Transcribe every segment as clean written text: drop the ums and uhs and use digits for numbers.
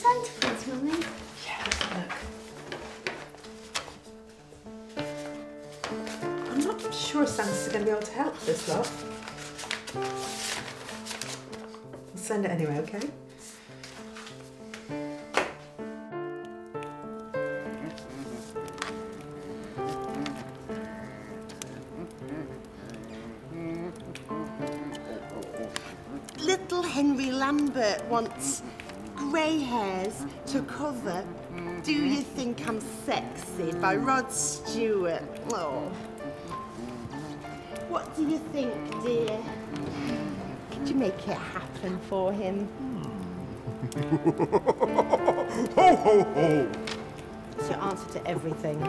Santa Claus, Mummy? Yeah, let's have a look. I'm not sure Santa's going to be able to help this lot. I'll send it anyway, okay? Little Henry Lambert wants grey hairs to cover Do You Think I'm Sexy by Rod Stewart. Oh. What do you think, dear? Could you make it happen for him? Ho, ho, ho! It's your answer to everything.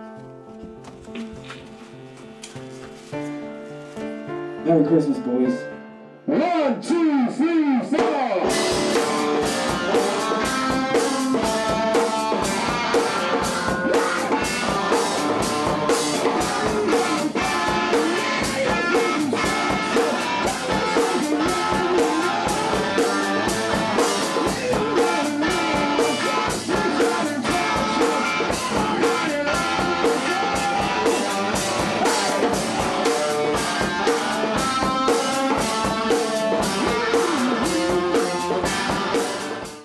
Merry Christmas, boys.